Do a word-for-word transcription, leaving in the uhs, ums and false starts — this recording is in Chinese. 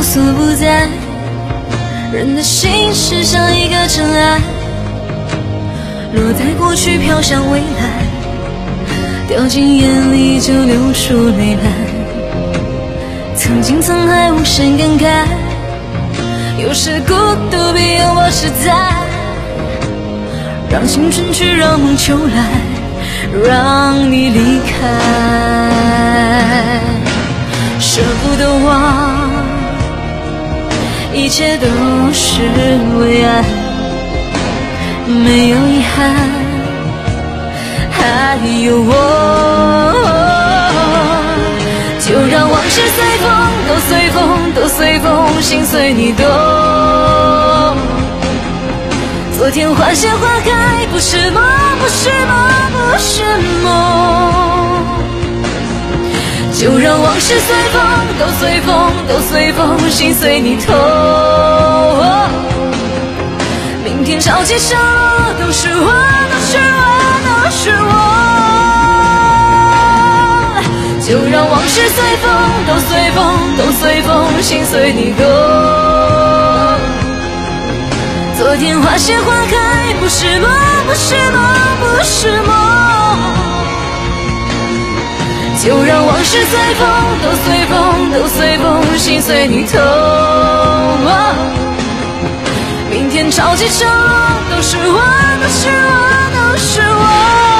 所不在。人的心是像一个尘埃，落在过去飘向未来，掉进眼里就流出泪来。曾经沧海无声感慨，有时孤独比拥抱实在。让青春去，让梦秋来，让你离开。舍不得忘，一切都是为爱，没有遗憾，还有我。就让往事随风，都随风，都随风，心随你动。昨天花谢花开，不是梦，不是梦，不是梦。就让往事随风，都随风，都随风，心随你痛。明天潮起潮落，都是我，都是我，都是我。就让往事随风，都随风，都随风，心随你动。昨天花谢花开，不是梦，不是梦，不是梦。就让往事随风，都随风，都随风，心随你痛。明天潮起潮落，都是我，都是我，都是我。